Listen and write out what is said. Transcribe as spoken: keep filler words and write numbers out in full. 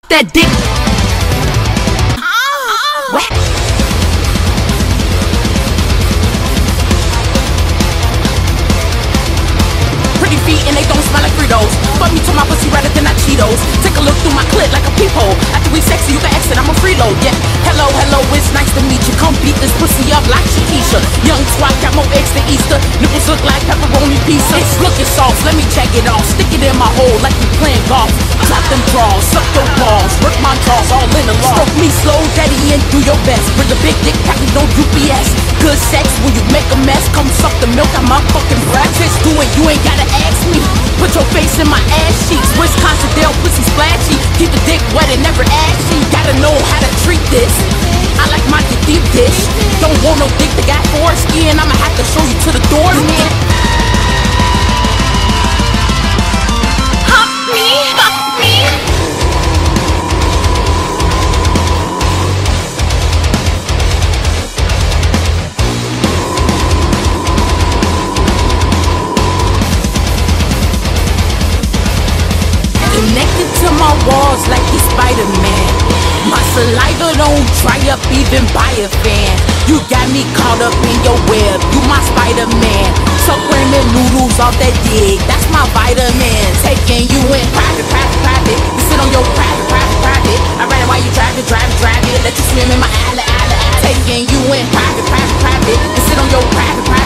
that dick. Whack. Pretty feet and they don't smell like Fritos. Fuck me to my pussy rather than I Cheetos. Take a look through my clit like a peephole. After we sexy, you can exit, I'm a freeload. Yeah, hello, hello, it's nice to meet you. Come beat this pussy up like Shakisha. Young twat got more eggs than Easter. Nipples look like pepperoni pizza. It's looking soft, let me check it off. Stick it in my hole like we playing golf. Drop them draws, suck your balls, work my jaws all in the law. Stroke me slow, daddy, and do your best. Bring a big dick, package no U P S. Good sex when you make a mess. Come suck the milk out my fucking breath. Just do it, you ain't gotta ask me. Put your face in my ass cheeks. Wisconsin Dale pussy splashy. Keep the dick wet and never ashy. Gotta know how to treat this. I like my dick deep dish. Don't want no dick that got foreskin. I'ma have to show you to the door, man. Hump me, hump me. Connected to my walls like he's Spider-Man. My saliva don't dry up even by a fan. You got me caught up in your web, you my Spider-Man. Tuck ramen noodles off that dick, that's my vitamin. Taking you in private, private, private. You sit on your private, private, private. I ride it while you drive it, drive it, drive it. Let you swim in my alley, alley, alley. Taking you in private, private, private. You sit on your private, private.